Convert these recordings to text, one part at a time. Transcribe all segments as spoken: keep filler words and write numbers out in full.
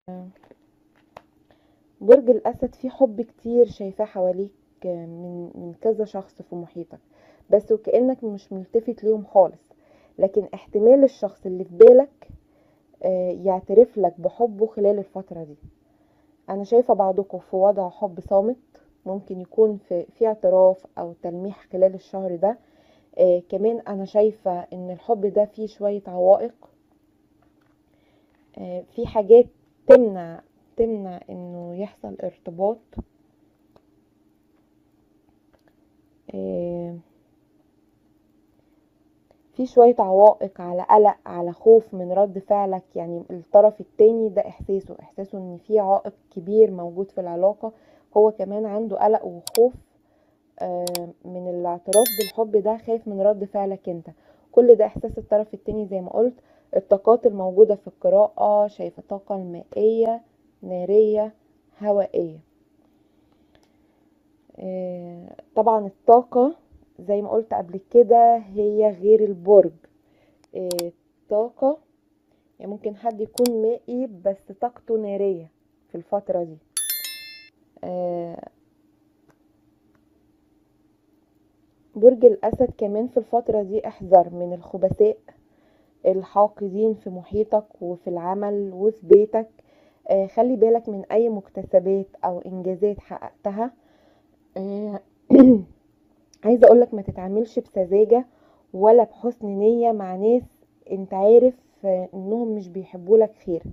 برج الأسد فيه حب كتير شايفاه حواليك من من كذا شخص في محيطك، بس وكأنك مش ملتفت ليهم خالص، لكن احتمال الشخص اللي في بالك يعترف لك بحبه خلال الفترة دي. أنا شايفة بعضكم في وضع حب صامت، ممكن يكون في, في اعتراف أو تلميح خلال الشهر ده. آه كمان أنا شايفة إن الحب ده فيه شوية عوائق، آه في حاجات تمنع تمنع إنه يحصل ارتباط. آه في شوية عوائق، على قلق، على خوف من رد فعلك. يعني الطرف التاني ده احساسه احساسه ان في عائق كبير موجود في العلاقة، هو كمان عنده قلق وخوف من الاعتراف بالحب ده، خايف من رد فعلك انت. كل ده احساس الطرف التاني. زي ما قلت، الطاقات الموجودة في القراءة شايفة طاقة مائية، نارية، هوائية. طبعا الطاقة زي ما قلت قبل كده هي غير البرج. طاقة يعني ممكن حد يكون مائي بس طاقته نارية في الفترة دي. برج الأسد كمان في الفترة دي احذر من الخبثاء الحاقدين في محيطك وفي العمل وفي بيتك. خلي بالك من أي مكتسبات أو إنجازات حققتها. عايزة أقولك ما تتعاملش بسذاجة ولا بحسن نية مع ناس انت عارف انهم مش بيحبوا لك خير.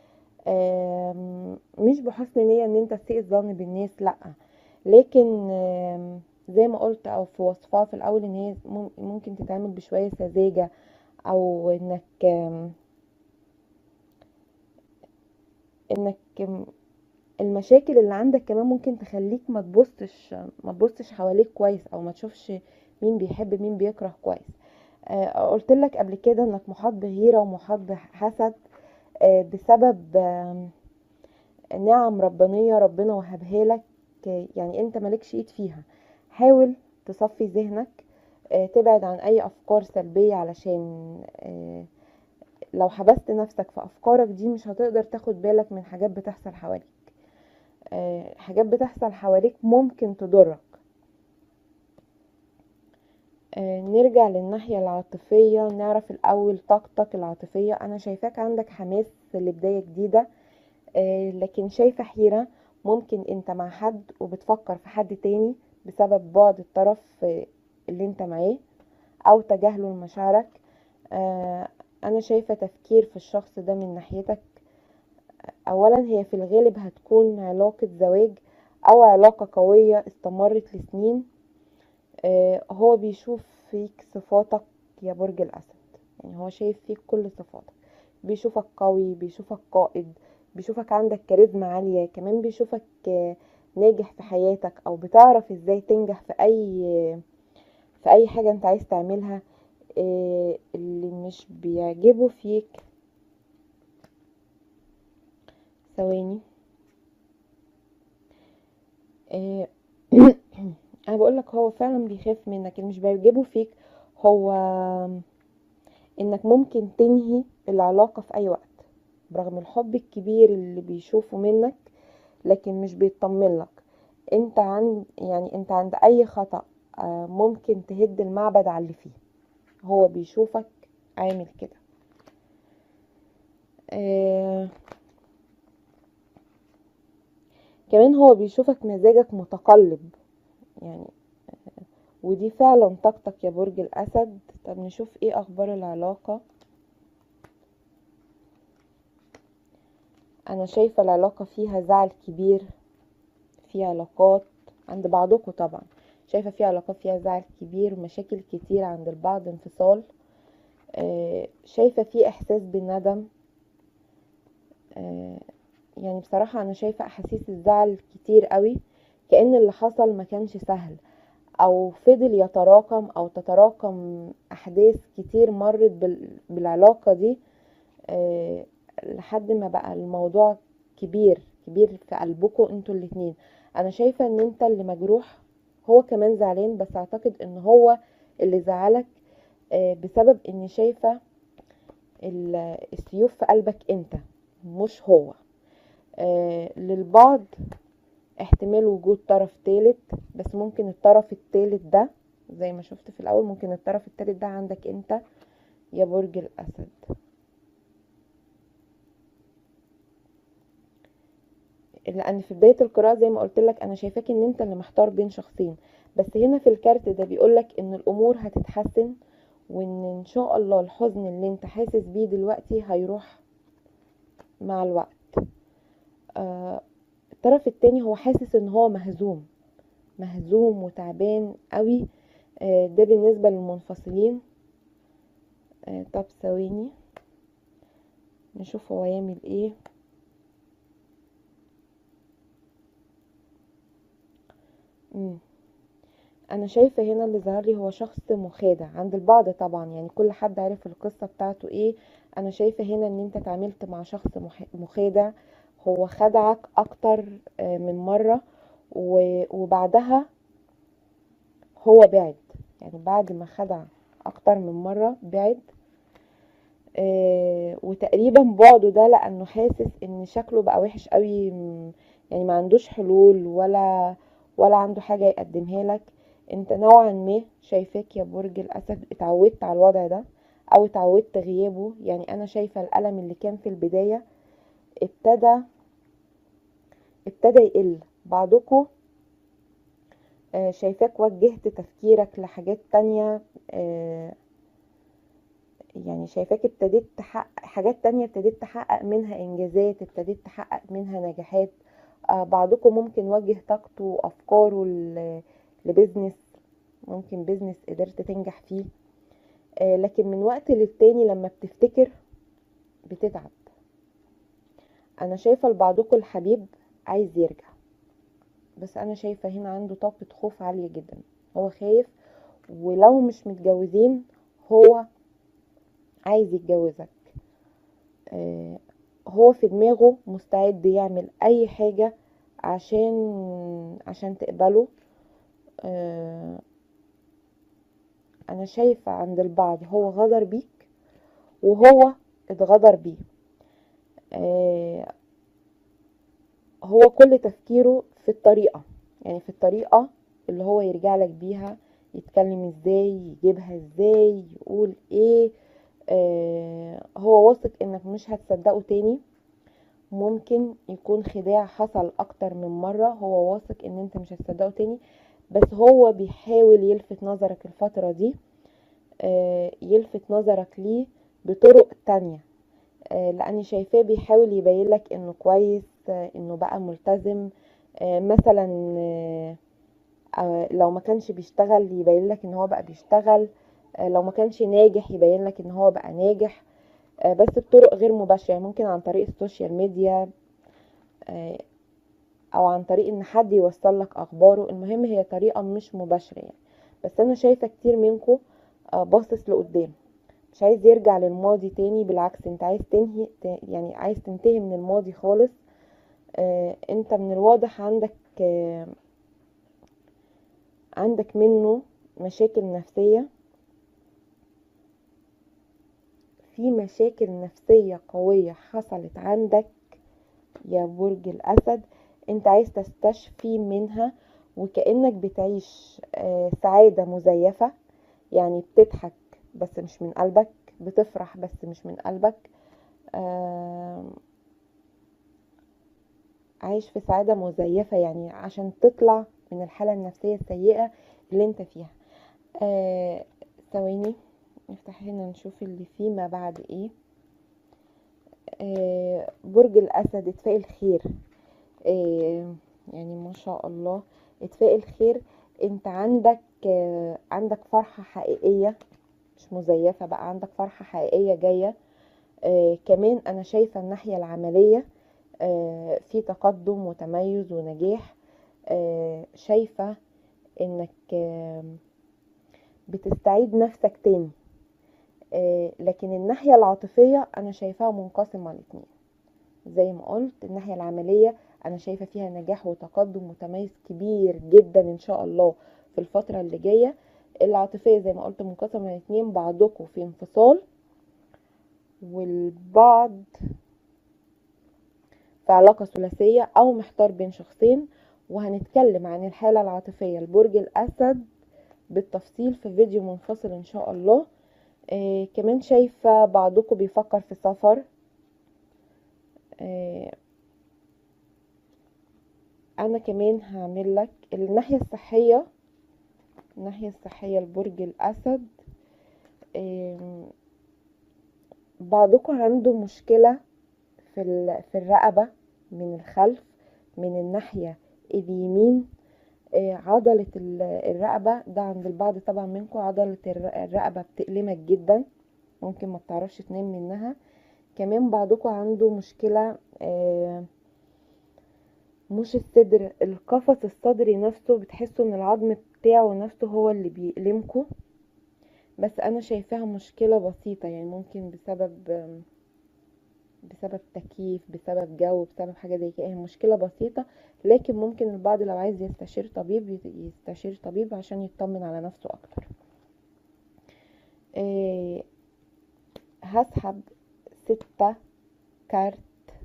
مش بحسن نية ان انت تسيء الظن بالناس، لا، لكن زي ما قلت او في وصفها في الاول ان هي ممكن تتعامل بشوية سذاجة، او انك انك المشاكل اللي عندك كمان ممكن تخليك ما تبصش ما تبصش حواليك كويس، او ما تشوفش مين بيحب مين بيكره كويس. آه قلت لك قبل كده انك محاط بغيرة ومحاط بحسد آه بسبب آه نعم ربانية ربنا وهبها لك، يعني انت مالكش ايد فيها. حاول تصفي ذهنك، آه تبعد عن اي افكار سلبية، علشان آه لو حبست نفسك في افكارك دي مش هتقدر تاخد بالك من حاجات بتحصل حواليك. آه حاجات بتحصل حواليك ممكن تضرك. آه نرجع للناحية العاطفية، نعرف الاول طاقتك العاطفية. انا شايفاك عندك حماس لبداية جديدة، آه لكن شايفة حيرة. ممكن انت مع حد وبتفكر في حد تاني بسبب بعد الطرف آه اللي انت معاه او تجاهله لمشاعرك. آه انا شايفة تفكير في الشخص ده من ناحيتك. اولا هي في الغالب هتكون علاقة زواج او علاقة قوية استمرت لسنين. آه هو بيشوف فيك صفاتك يا برج الاسد، يعني هو شايف فيك كل صفاتك. بيشوفك قوي، بيشوفك قائد، بيشوفك عندك كاريزما عالية، كمان بيشوفك آه ناجح في حياتك، او بتعرف ازاي تنجح في اي في اي حاجة انت عايز تعملها. آه اللي مش بيعجبه فيك، ثواني آه انا بقولك هو فعلا بيخاف منك. اللي مش بيعجبه فيك هو انك ممكن تنهي العلاقة في اي وقت برغم الحب الكبير اللي بيشوفه منك، لكن مش بيطمن لك. انت عند يعني انت عند اي خطأ ممكن تهد المعبد على اللي فيه. هو بيشوفك عامل كده. آه كمان هو بيشوفك مزاجك متقلب، يعني ودي فعلا طاقتك يا برج الاسد. طب نشوف ايه اخبار العلاقة. انا شايفة العلاقة فيها زعل كبير. في علاقات عند بعضكم طبعا شايفة في علاقات فيها زعل كبير ومشاكل كتير عند البعض، انفصال. آه شايفة في احساس بالندم. آه يعني بصراحة انا شايفة احاسيس الزعل كتير قوي، كأن اللي حصل ما كانش سهل، او فضل يتراكم او تتراكم احداث كتير مرت بالعلاقة دي أه لحد ما بقى الموضوع كبير كبير في قلبكم انتوا الاتنين. انا شايفة ان انت اللي مجروح، هو كمان زعلان، بس اعتقد ان هو اللي زعلك أه بسبب اني شايفة السيوف في قلبك انت مش هو. آه للبعض احتمال وجود طرف تالت، بس ممكن الطرف التالت ده زي ما شفت في الاول، ممكن الطرف التالت ده عندك انت يا برج الاسد. لان في بداية القراءة زي ما قلت لك انا شايفاك ان انت اللي محتار بين شخصين، بس هنا في الكارت ده بيقولك ان الامور هتتحسن، وان ان شاء الله الحزن اللي انت حاسس بيه دلوقتي هيروح مع الوقت. آه الطرف التاني هو حاسس ان هو مهزوم مهزوم وتعبان قوي. آه ده بالنسبة للمنفصلين. آه طب ثواني نشوف هو يعمل ايه. مم. انا شايفة هنا اللي ظهر لي هو شخص مخادع عند البعض طبعا، يعني كل حد عارف القصة بتاعته ايه. انا شايفة هنا ان انت اتعاملت مع شخص مخادع، هو خدعك اكتر من مرة، وبعدها هو بعد، يعني بعد ما خدع اكتر من مرة بعد. آه وتقريبا بعده ده لانه حاسس ان شكله بقى وحش قوي، يعني ما عندوش حلول ولا ولا عنده حاجة يقدمها لك. انت نوعا ما شايفاك يا برج الاسد اتعودت على الوضع ده او اتعودت غيابه. يعني انا شايفة الالم اللي كان في البداية ابتدى ابتدى يقل. بعضكم آه شايفاك وجهت تفكيرك لحاجات تانية، آه يعني شايفاك ابتديت تحقق حاجات تانية، ابتديت تحقق منها انجازات، ابتديت تحقق منها نجاحات. آه بعضكم ممكن وجه طاقته وافكاره لبزنس، ممكن بزنس قدرت تنجح فيه. آه لكن من وقت للتاني لما بتفتكر بتتعب. انا شايفة لبعضكم الحبيب عايز يرجع، بس انا شايفة هنا عنده طاقة خوف عالية جدا، هو خايف، ولو مش متجوزين هو عايز يتجوزك. آه هو في دماغه مستعد يعمل اي حاجة عشان عشان تقبله. آه انا شايفة عند البعض هو غدر بيك وهو اتغدر بيه. آه هو كل تفكيره في الطريقة، يعني في الطريقة اللي هو يرجع لك بيها، يتكلم ازاي، يجيبها ازاي، يقول ايه. آه هو واثق انك مش هتصدقه تاني، ممكن يكون خداع حصل اكتر من مرة، هو واثق ان انت مش هتصدقه تاني، بس هو بيحاول يلفت نظرك الفترة دي. آه يلفت نظرك ليه بطرق تانية. آه لاني شايفاه بيحاول يبين لك انه كويس، آه انه بقى ملتزم. آه مثلا آه لو ما كانش بيشتغل يبين لك ان هو بقى بيشتغل، آه لو ما كانش ناجح يبين لك ان هو بقى ناجح، آه بس بطرق غير مباشرة، يعني ممكن عن طريق السوشيال ميديا، آه او عن طريق ان حد يوصل لك اخباره. المهم هي طريقة مش مباشرة يعني. بس انا شايفة كتير منكم آه باصص لقدام، مش عايز يرجع للماضي تاني، بالعكس انت عايز تنهي، يعني عايز تنتهي من الماضي خالص. آه انت من الواضح عندك آه عندك منه مشاكل نفسية، في مشاكل نفسية قوية حصلت عندك يا برج الأسد، انت عايز تستشفي منها، وكأنك بتعيش آه سعادة مزيفة، يعني بتضحك بس مش من قلبك، بتفرح بس مش من قلبك. آه عايش في سعادة مزيفة، يعني عشان تطلع من الحالة النفسية السيئة اللي انت فيها. آه ثواني نفتح هنا نشوف اللي فيه ما بعد ايه. آه برج الأسد اتفائل خير. آه يعني ما شاء الله اتفائل خير. انت عندك آه عندك فرحة حقيقية مش مزيفة بقى، عندك فرحة حقيقية جاية. آه كمان انا شايفة الناحية العملية آه في تقدم وتميز ونجاح. آه شايفة انك آه بتستعيد نفسك تاني. آه لكن الناحية العاطفية انا شايفاها منقسمة الاتنين. زي ما قلت الناحية العملية انا شايفة فيها نجاح وتقدم وتميز كبير جدا ان شاء الله في الفترة اللي جاية. العاطفية زي ما قلت منقسمة الاتنين، بعضكم في انفصال والبعض في علاقة ثلاثية أو محتار بين شخصين. وهنتكلم عن الحالة العاطفية لبرج الأسد بالتفصيل في فيديو منفصل إن شاء الله. آه كمان شايفة بعضكم بيفكر في سفر. آه أنا كمان هعمل لك الناحية الصحية. الناحية الصحية لبرج الأسد، آه بعضكم عنده مشكلة في في الرقبة من الخلف، من الناحية اليمين. عضلة الرقبة ده عند البعض طبعا منكم، عضلة الرقبة بتألمك جدا، ممكن ما بتعرفش تنام منها. كمان بعضكم عنده مشكلة مش الصدر، القفص الصدري نفسه بتحسوا ان العظم بتاعه نفسه هو اللي بيألمكم. بس انا شايفاها مشكلة بسيطة، يعني ممكن بسبب بسبب تكييف، بسبب جو، بسبب حاجة زي كده، هي مشكلة بسيطة. لكن ممكن البعض لو عايز يستشير طبيب يستشير طبيب عشان يطمن على نفسه اكتر. إيه هسحب ستة كارت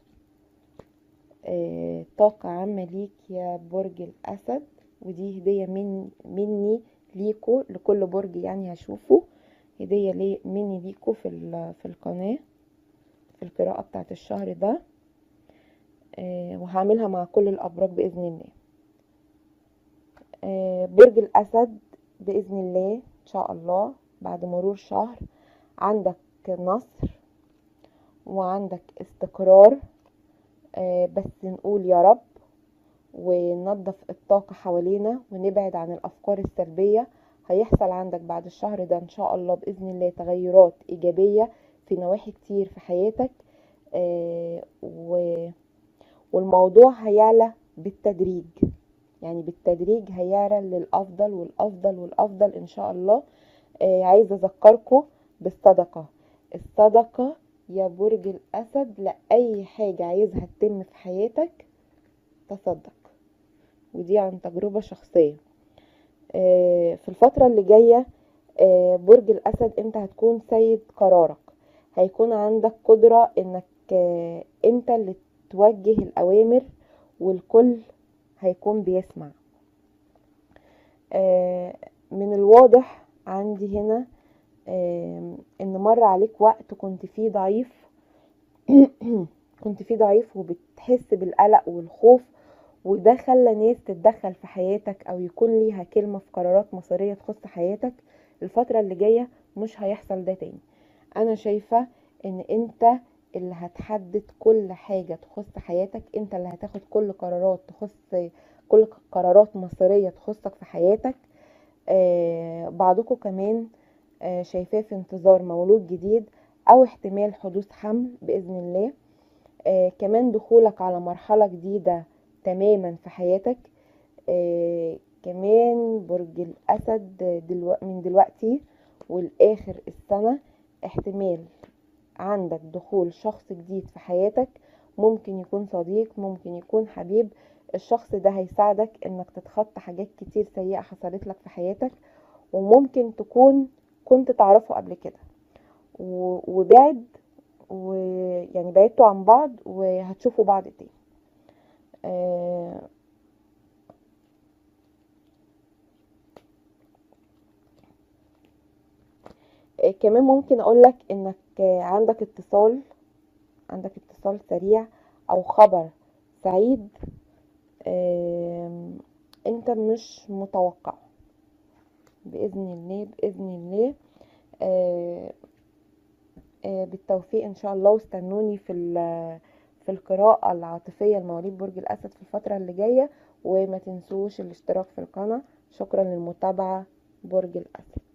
إيه طاقة عامة ليك يا برج الأسد، ودي هدية من مني ليكو لكل برج، يعني هشوفه هدية لي مني ليكو في في القناة في القراءة بتاعت الشهر ده. إيه وهعملها مع كل الأبراج بإذن الله. إيه برج الأسد بإذن الله إن شاء الله بعد مرور شهر عندك نصر وعندك استقرار. آه بس نقول يا رب وننظف الطاقة حوالينا ونبعد عن الأفكار السلبية. هيحصل عندك بعد الشهر ده إن شاء الله بإذن الله تغيرات إيجابية في نواحي كتير في حياتك. آه والموضوع هيعلى بالتدريج، يعني بالتدريج هيعلى للأفضل والأفضل والأفضل إن شاء الله. آه عايزة أذكركم بالصدقة. الصدقة يا برج الأسد لأي حاجة عايزها تتم في حياتك تصدق، ودي عن تجربة شخصية. آه في الفترة اللي جاية آه برج الأسد انت هتكون سيد قرارك، هيكون عندك قدرة انك آه انت اللي توجه الأوامر والكل هيكون بيسمع. آه من الواضح عندي هنا ان مر عليك وقت كنت فيه ضعيف كنت فيه ضعيف وبتحس بالقلق والخوف، وده خلى ناس تتدخل في حياتك او يكون ليها كلمة في قرارات مصيرية تخص حياتك. الفترة اللي جاية مش هيحصل ده تاني. انا شايفة ان انت اللي هتحدد كل حاجة تخص حياتك، انت اللي هتاخد كل قرارات تخص كل قرارات مصيرية تخصك في حياتك. آه بعضكم كمان آه شايفاه في انتظار مولود جديد او احتمال حدوث حمل بإذن الله. آه كمان دخولك على مرحلة جديدة تماما في حياتك. آه كمان برج الأسد دلو من دلوقتي والآخر السنة احتمال عندك دخول شخص جديد في حياتك، ممكن يكون صديق، ممكن يكون حبيب. الشخص ده هيساعدك انك تتخطى حاجات كتير سيئة حصلت لك في حياتك، وممكن تكون كنت تعرفه قبل كده وبعد، ويعني بعدتوا عن بعض وهتشوفوا بعض تاني. آه كمان ممكن اقولك انك عندك اتصال عندك اتصال سريع او خبر سعيد آه انت مش متوقع بإذن الله بإذن الله. آه آه بالتوفيق ان شاء الله، واستنوني في في القراءة العاطفية لمواليد برج الأسد في الفترة اللي جاية، وما تنسوش الاشتراك في القناة. شكرا للمتابعة. برج الأسد.